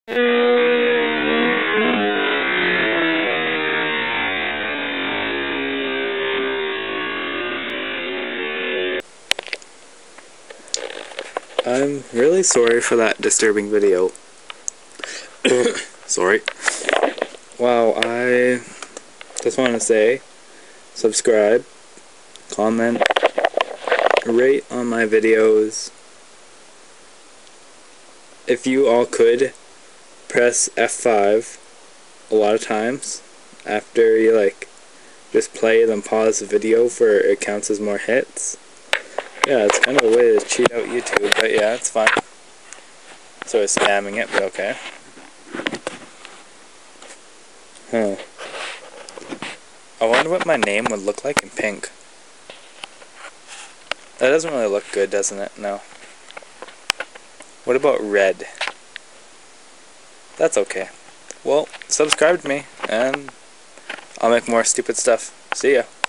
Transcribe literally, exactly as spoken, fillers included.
I'm really sorry for that disturbing video. Sorry. Wow, I just want to say, subscribe, comment, rate on my videos. If you all could, press F five a lot of times after you like just play then pause the video for it counts as more hits. Yeah, it's kind of a way to cheat out YouTube, but yeah, it's fine. Sort of spamming it, but okay. Huh. I wonder what my name would look like in pink. That doesn't really look good, doesn't it? No. What about red? That's okay. Well, subscribe to me, and I'll make more stupid stuff. See ya.